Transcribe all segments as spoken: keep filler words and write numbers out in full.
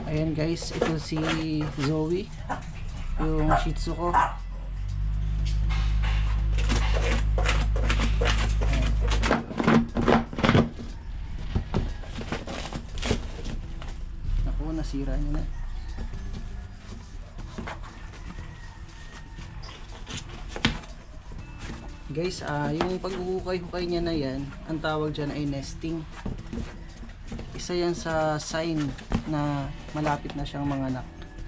Ayan guys, ito si Zoe, yung shih tzu ko. Naku, nasira niya na. Guys, ah, yung pag-uhukay-hukay niya na yan, ang tawag dyan ay nesting. Isa yan sa sign na malapit na siyang manganak.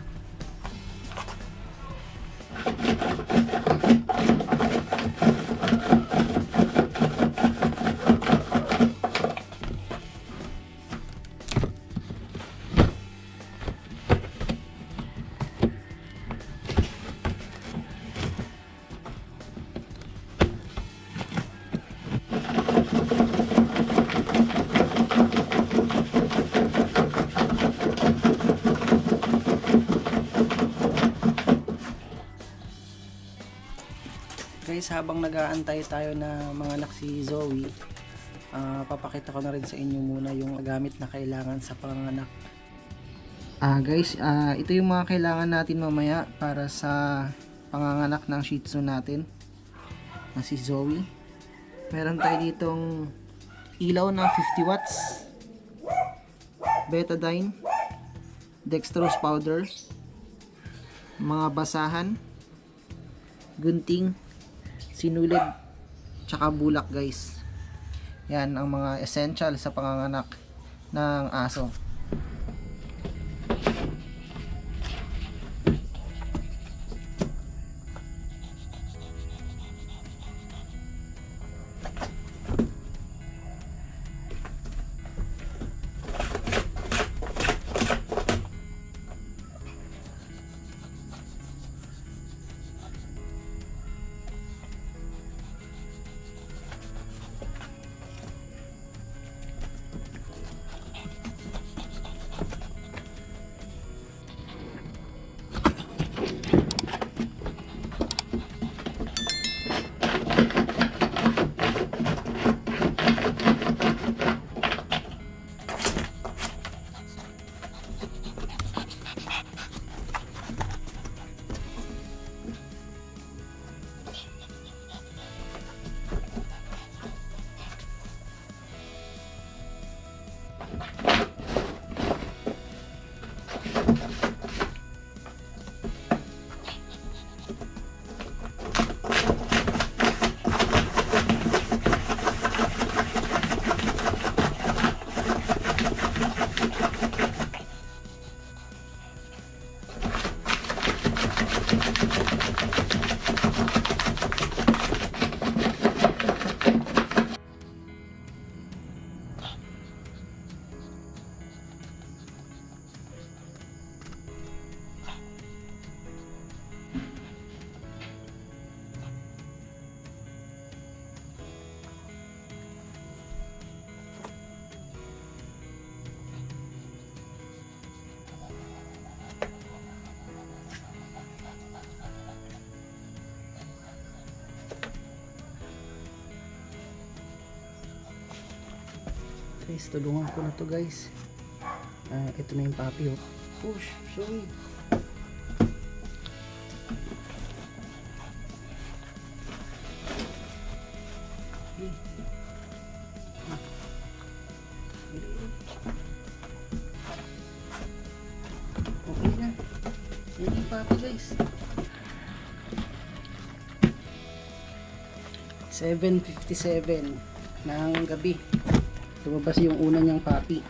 Guys, habang nag-aantay tayo na manganak si Zoe, uh, papakita ko na rin sa inyo muna yung gamit na kailangan sa panganak. Ah uh, guys, uh, ito yung mga kailangan natin mamaya para sa panganganak ng shih tzu natin na si Zoe. Meron tayo ditong ilaw na fifty watts, Betadine, Dextrose powder, mga basahan, gunting, sinulid, tsaka bulak guys. Yan ang mga essential sa panganganak ng aso. Guys, tulungan ko na to guys. Uh, ito na yung puppy oh. Push, sorry. Okay. Okay na. Yan yung puppy guys. seven fifty-seven ng gabi. Lumabas yung una niyang puppy.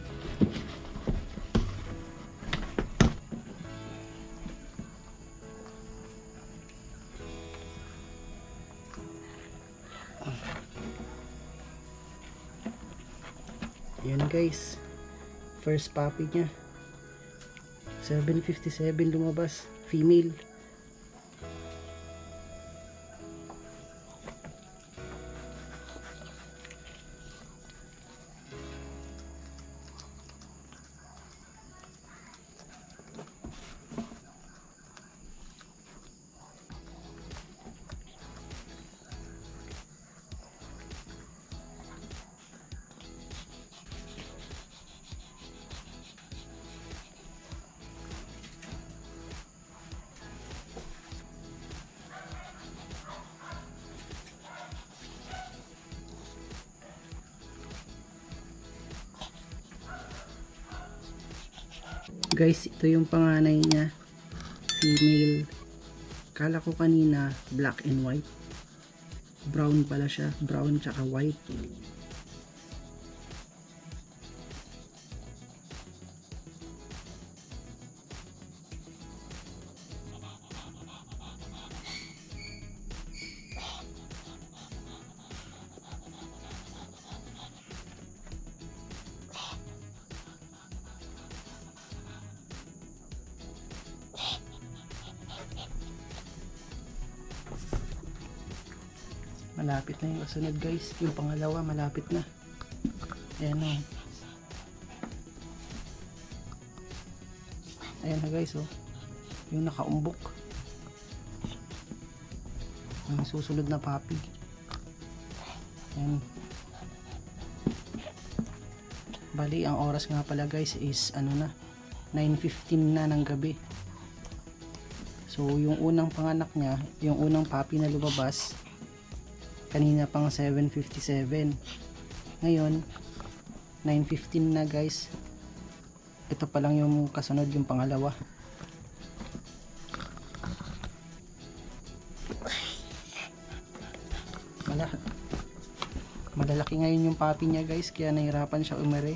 Yan guys, first puppy niya. seven fifty-seven lumabas, female. Guys, ito yung panganay niya, female. Kala ko kanina black and white, brown pala siya, brown tsaka white. Malapit na yung kasunod guys, yung pangalawa malapit na. Ayan o. Ayan na guys oh, yung nakaumbok, yung susunod na puppy. Ayan. Bali ang oras nga pala guys is ano na, nine fifteen na ng gabi. So yung unang panganak niya, yung unang puppy na lumabas kanina pang seven fifty-seven, ngayon nine fifteen na guys. Ito pa lang yung kasunod, yung pangalawa. Mala malalaki ngayon yung puppy niya guys, kaya nahirapan siya umere.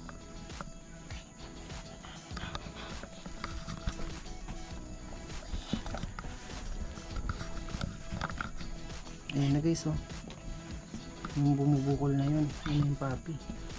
Ayan na guys oh, yung bumubukol na yun, yun yung puppy.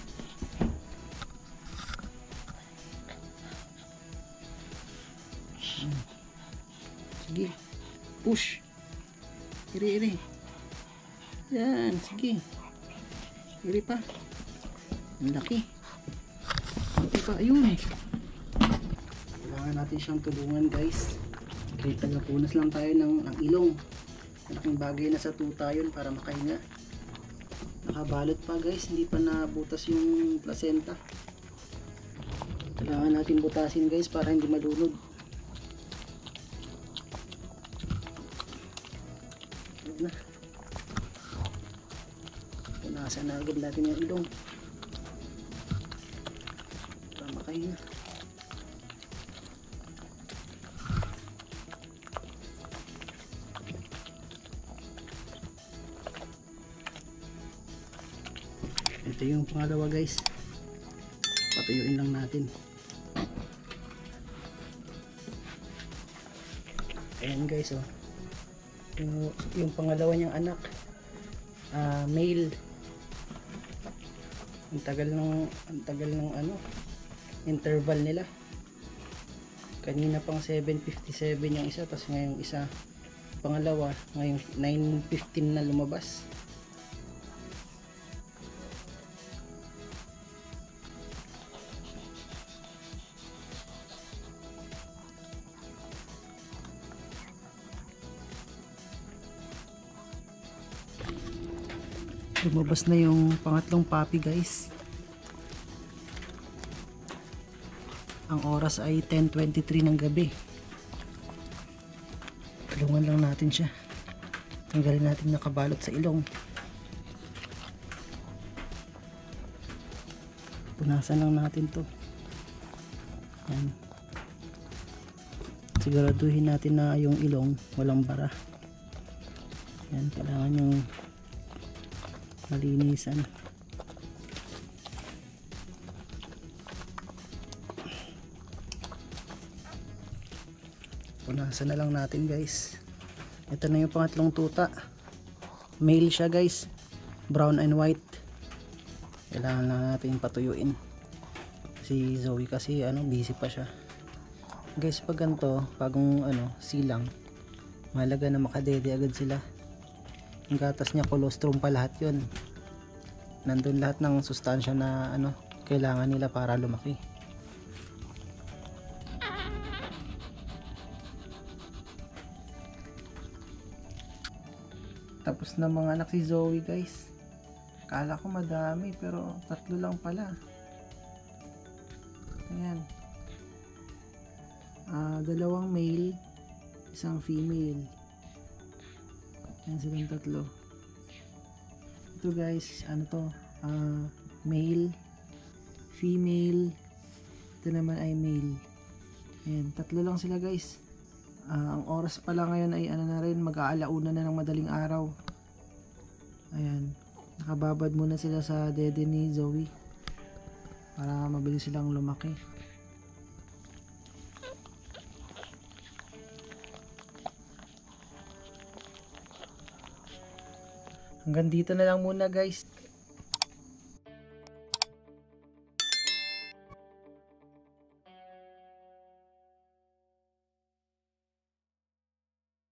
Sige, push, iri iri, yan, sige, iri pa, ang laki, iri pa, ayun. Kailangan natin siyang tulungan guys, kahit tagapunas lang tayo ng, ng ilong. Malaking bagay na sa tuta yun para makahinga. Nakabalot pa guys, hindi pa nabutas yung placenta. Kailangan natin butasin guys para hindi malunod. Na. Punasan na agad natin yung ilong para makahinga. Ito yung pangalawa guys, patuyuin lang natin. Ayan guys oh, yung, yung pangalawa niyang anak, uh, male. Ang tagal ng ang tagal ng ano interval nila, kanina pang seven fifty-seven yung isa, tapos ngayong isa pangalawa ngayong nine fifteen na lumabas. Lumabas na yung pangatlong puppy guys. Ang oras ay ten twenty-three ng gabi. Tulungan lang natin siya, tanggalin natin nakabalot sa ilong. Punasan lang natin to. Yan. Siguraduhin natin na yung ilong walang bara. Yan, kailangan yung malinisan. Punasan na lang natin guys. Ito na yung pangatlong tuta, male siya guys, brown and white. Kailangan na natin patuyuin si Zoe kasi ano, busy pa siya guys. Pag ganito, pagong ano, silang, mahalaga na makadede agad sila. Yung gatas niya colostrum pa lahat yun, nandun lahat ng sustansya na ano kailangan nila para lumaki. Tapos na mga anak si Zoe guys. Kala ko madami pero tatlo lang pala. Ayan, uh, dalawang male, isang female. Ayan silang tatlo. Ito guys, ano to, uh, male, female. Ito naman ay male. Ayan, tatlo lang sila guys. Uh, ang oras pala ngayon ay ano na rin, mag-aalauna na ng madaling araw. Ayan, nakababad muna sila sa dede ni Zoe para mabilis silang lumaki. Hanggang dito na lang muna guys.